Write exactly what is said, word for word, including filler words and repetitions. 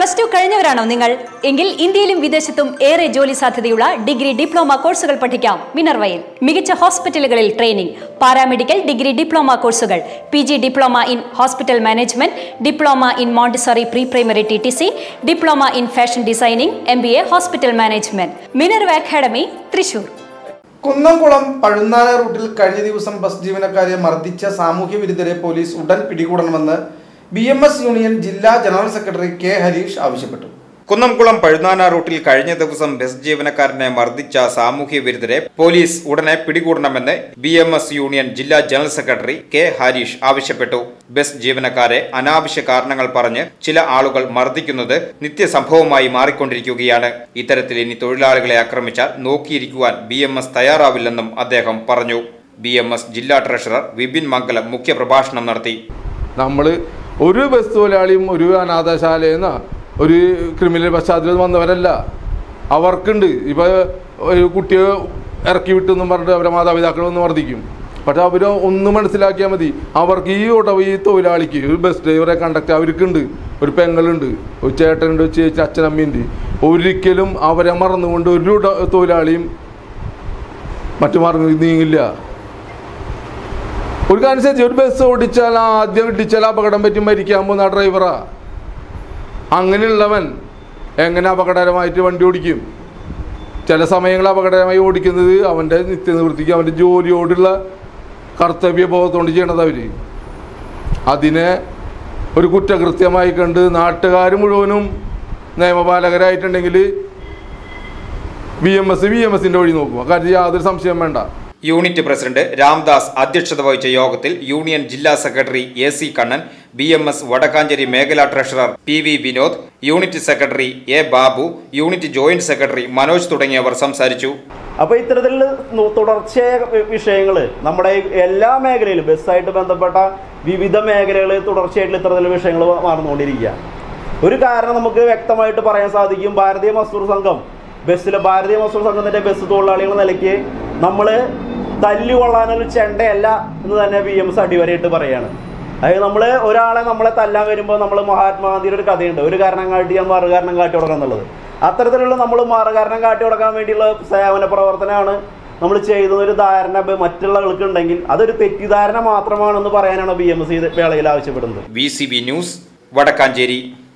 Plus two കഴിഞ്ഞവരാണോ നിങ്ങൾ? എങ്കിൽ ഇന്ത്യയിലും വിദേശത്തും ഏറെ ജോലി സാധ്യതയുള്ള ഡിഗ്രി ഡിപ്ലോമ കോഴ്സുകൾ പഠിക്കാം മിനർവയിൽ. മികച്ച ഹോസ്പിറ്റലുകളിൽ ട്രെയിനിംഗ്, പാരാമെഡിക്കൽ ഡിഗ്രി ഡിപ്ലോമ കോഴ്സുകൾ, P G diploma in hospital management, diploma in Montessori pre primary T T C, diploma in fashion designing, M B A hospital management. Minerva academy, Thrissur. Kunnamkulam Pazhunnana റൂട്ടിൽ കഴിഞ്ഞ ദിവസം bus ജീവനക്കാരെ മർദ്ദിച്ച സാമൂഹ്യ വിരുദ്ധരെ പോലീസ് ഉടൻ പിടികൂടണമെന്ന് ബി എം എസ് യൂണിയൻ ജില്ലാ ജനറൽ സെക്രട്ടറി കെ ഹരീഷ് ആവശ്യപ്പെട്ടു. കുന്നംകുളം പഴുന്നാന റൂട്ടിൽ കഴിഞ്ഞ ദിവസം ബസ് ജീവനക്കാരനെ മർദ്ദിച്ച സാമൂഹ്യ വിരുദ്ധരെ പോലീസ് ഉടനെ പിടികൂടണമെന്ന് ബി എം എസ് യൂണിയൻ ജില്ലാ ജനറൽ സെക്രട്ടറി കെ ഹരീഷ് ആവശ്യപ്പെട്ടു. ബസ് ജീവനക്കാരെ അനാവശ്യ കാരണങ്ങൾ പറഞ്ഞ് ചില ആളുകൾ മർദ്ദിക്കുന്നത് നിത്യസംഭവമായി മാറിക്കൊണ്ടിരിക്കുകയാണ്. ഇത്തരത്തിൽ ഇനി തൊഴിലാളികളെ ആക്രമിച്ചാൽ നോക്കിയിരിക്കുവാൻ ബി എം എസ് തയ്യാറാവില്ലെന്നും അദ്ദേഹം പറഞ്ഞു. ബി എം എസ് ജില്ലാ ട്രഷറർ വിപിൻ മംഗലം മുഖ്യപ്രഭാഷണം നടത്തി. നമ്മൾ ഒരു ബസ് തൊഴിലാളിയും ഒരു അനാഥശാലയിൽ നിന്ന് ഒരു ക്രിമിനൽ പശ്ചാത്തലത്തിൽ വന്നവരല്ല. അവർക്കുണ്ട്. ഇപ്പോൾ ഒരു കുട്ടിയെ ഇറക്കി വിട്ടെന്നും പറഞ്ഞിട്ട് അവരെ മാതാപിതാക്കളൊന്നും വർദ്ധിക്കും. പക്ഷെ അവർ ഒന്ന് മനസ്സിലാക്കിയാൽ മതി, അവർക്ക് ഈ ഉടവ് ഈ തൊഴിലാളിക്ക് ഒരു ബസ് ഡ്രൈവറെ കണ്ടക്ടർ അവർക്കുണ്ട്, ഒരു പെങ്ങളുണ്ട്, ഒരു ചേട്ടനുണ്ട്, ചേച്ചി അച്ഛനമ്മയുണ്ട്. ഒരിക്കലും അവരെ മറന്നുകൊണ്ട് ഒരു തൊഴിലാളിയും മറ്റു മാർഗം നീങ്ങില്ല. ഒരു കാര്യം ശരി, ഒരു ബസ് ഓടിച്ചാൽ ആദ്യം ഇടിച്ചാൽ അപകടം പറ്റി മരിക്കാൻ പോകുന്ന ആ ഡ്രൈവറാ. അങ്ങനെയുള്ളവൻ എങ്ങനെ അപകടകരമായിട്ട് വണ്ടി ഓടിക്കും? ചില സമയങ്ങളിൽ അപകടകരമായി ഓടിക്കുന്നത് അവൻ്റെ നിത്യനിവൃത്തിക്ക് അവൻ്റെ ജോലിയോടുള്ള കർത്തവ്യബോധത്തോണ്ട് ചെയ്യണത് അവർ. അതിനെ ഒരു കുറ്റകൃത്യമായി കണ്ട് നാട്ടുകാർ മുഴുവനും നിയമപാലകരായിട്ടുണ്ടെങ്കിൽ B M S B M എസിൻ്റെ വഴി നോക്കും. അക്കാര്യത്തിൽ യാതൊരു സംശയം വേണ്ട. യൂണിറ്റ് പ്രസിഡന്റ് രാംദാസ് അധ്യക്ഷത വഹിച്ച യോഗത്തിൽ യൂണിയൻ ജില്ലാ secretary A C Kannan, B M S Vadakkanchery മേഖലാ treasurer P V Vinod, unit secretary A Babu, unit joint secretary Manoj തുടങ്ങിയവർ സംസാരിച്ചു. അപ്പോൾ ഇത്തരത്തിൽ തുടർച്ചയായ വിഷയങ്ങൾ നമ്മുടെ എല്ലാ മേഖലയിലും ബസ്സായിട്ട് ബന്ധപ്പെട്ട വിവിധ മേഖലകളിൽ തുടർച്ചയായിട്ടുള്ള ഇത്തരത്തിലുള്ള വിഷയങ്ങൾ മാറുന്നുകൊണ്ടിരിക്കുക. ഒരു കാരണം നമുക്ക് വ്യക്തമായിട്ട് പറയാൻ സാധിക്കും. ഭാരതീയ മസ്ദൂർ സംഘം ബസ്സിലെ ഭാരതീയ മസ്ദൂർ സംഘത്തിൻ്റെ ബസ് തൊഴിലാളികൾ നിലയ്ക്ക് നമ്മൾ തല്ലുകൊള്ളാനൊരു ചെണ്ടയല്ല എന്ന് തന്നെ ബി എം എസ് അടിവരയിട്ട് പറയുകയാണ്. അതായത് നമ്മൾ ഒരാളെ നമ്മളെ തല്ലാൻ വരുമ്പോൾ നമ്മൾ മഹാത്മാഗാന്ധിയുടെ ഒരു കഥയുണ്ട്, ഒരു കാരണം കാട്ടി മറു കാരണം കാട്ടി കൊടുക്കുക എന്നുള്ളത്. അത്തരത്തിലുള്ള നമ്മൾ മറു കാരണം കാട്ടി കൊടുക്കാൻ വേണ്ടിയുള്ള സേവന പ്രവർത്തനമാണ് നമ്മൾ ചെയ്യുന്ന ഒരു ധാരണ മറ്റുള്ള ആൾക്കുണ്ടെങ്കിൽ അതൊരു തെറ്റിദ്ധാരണ മാത്രമാണെന്ന് പറയാനാണ് ബി എം എസ് വേളയിൽ ആവശ്യപ്പെടുന്നത്. V C B news, Vadakkanchery.